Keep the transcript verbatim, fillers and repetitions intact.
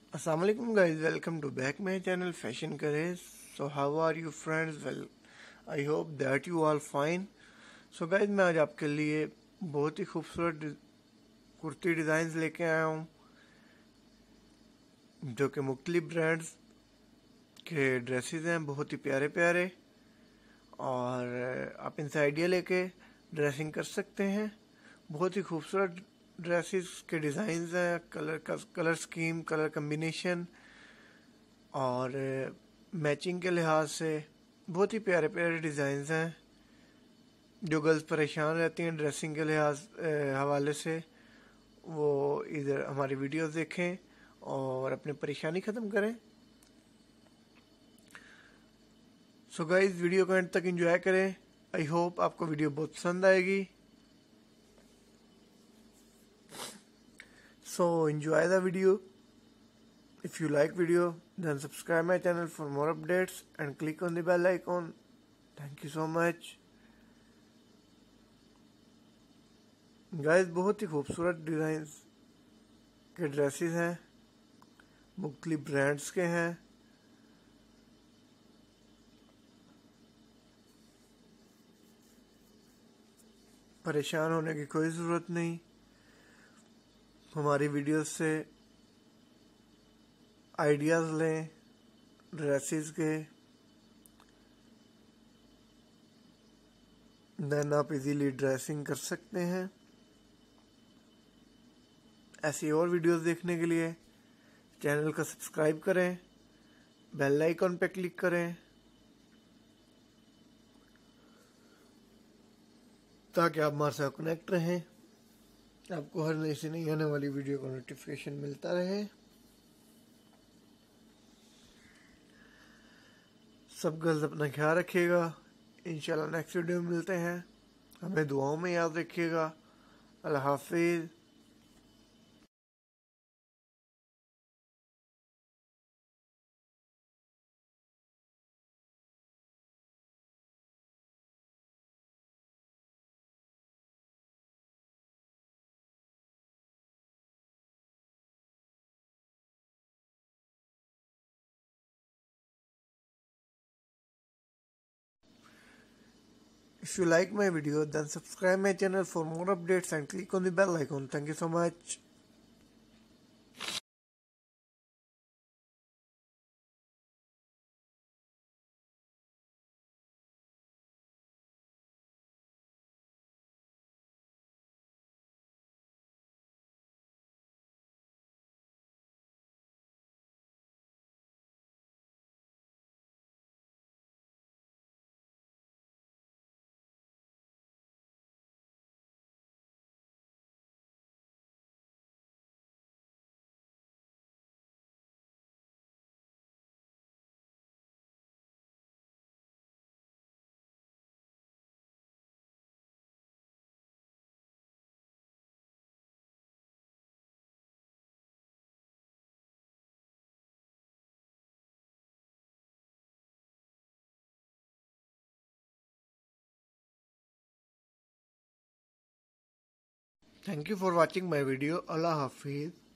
Assalamu alaikum guys, welcome to back my channel Fashion Craze. So how are you friends? Well, I hope that you all fine. So guys, मैं आज आपके लिए बहुत ही खूबसूरत kurti designs लेके आया हूँ जो कि मुख्तलिफ ब्रांड्स के ड्रेसेस हैं, बहुत ही प्यारे प्यारे, और आप इनसे आइडिया लेके ड्रेसिंग कर सकते हैं। बहुत ही खूबसूरत ड्रेसेस के डिज़ाइंस हैं, कलर का कलर स्कीम, कलर कम्बिनेशन और मैचिंग के लिहाज से बहुत ही प्यारे प्यारे डिज़ाइंस हैं। जो गर्ल्स परेशान रहती हैं ड्रेसिंग के लिहाज हवाले से, वो इधर हमारी वीडियोस देखें और अपनी परेशानी ख़त्म करें। सो गाइस, वीडियो को एंड तक एंजॉय करें। आई होप आपको वीडियो बहुत पसंद आएगी। So enjoy the video. If you like video, then subscribe my channel for more updates and click on the bell icon. Thank you so much. Guys, बहुत ही खूबसूरत designs के dresses हैं, मुख्तलिफ brands के हैं। परेशान होने की कोई ज़रूरत नहीं। हमारी वीडियोस से आइडियाज़ लें ड्रेसेस के, देन आप इजीली ड्रेसिंग कर सकते हैं। ऐसी और वीडियोस देखने के लिए चैनल का सब्सक्राइब करें, बेल आइकन पे क्लिक करें ताकि आप हमारे साथ कनेक्ट रहें, आपको हर नई से नई आने वाली वीडियो का नोटिफिकेशन मिलता रहे। सब गर्ल्स अपना ख्याल रखिएगा। इंशाल्लाह नेक्स्ट वीडियो में मिलते हैं। हमें दुआओं में याद रखिएगा। अल्लाह हाफिज़। If you like my video, then subscribe my channel for more updates and click on the bell icon. Thank you so much. Thank you for watching my video. Allah Hafiz.